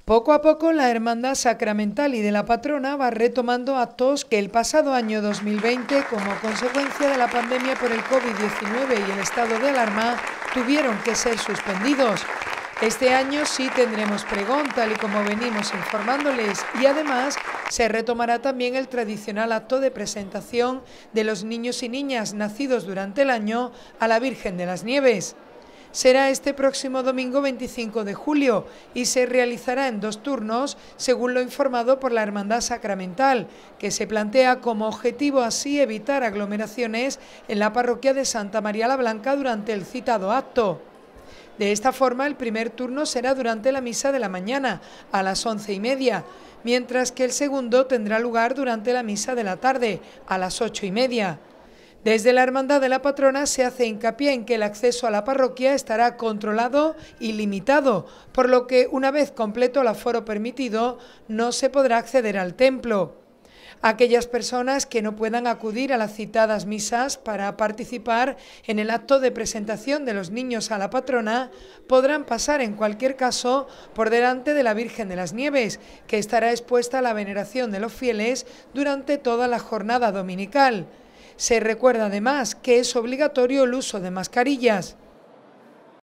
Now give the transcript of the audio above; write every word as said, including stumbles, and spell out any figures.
Poco a poco la Hermandad Sacramental y de la Patrona va retomando actos que el pasado año dos mil veinte, como consecuencia de la pandemia por el COVID diecinueve y el estado de alarma, tuvieron que ser suspendidos. Este año sí tendremos pregón, tal y como venimos informándoles, y además se retomará también el tradicional acto de presentación de los niños y niñas nacidos durante el año a la Virgen de las Nieves. Será este próximo domingo veinticinco de julio y se realizará en dos turnos, según lo informado por la Hermandad Sacramental, que se plantea como objetivo así evitar aglomeraciones en la parroquia de Santa María la Blanca durante el citado acto. De esta forma, el primer turno será durante la misa de la mañana, a las once y media, mientras que el segundo tendrá lugar durante la misa de la tarde, a las ocho y media. Desde la Hermandad de la Patrona se hace hincapié en que el acceso a la parroquia estará controlado y limitado, por lo que una vez completo el aforo permitido no se podrá acceder al templo. Aquellas personas que no puedan acudir a las citadas misas para participar en el acto de presentación de los niños a la patrona podrán pasar en cualquier caso por delante de la Virgen de las Nieves, que estará expuesta a la veneración de los fieles durante toda la jornada dominical. Se recuerda además que es obligatorio el uso de mascarillas.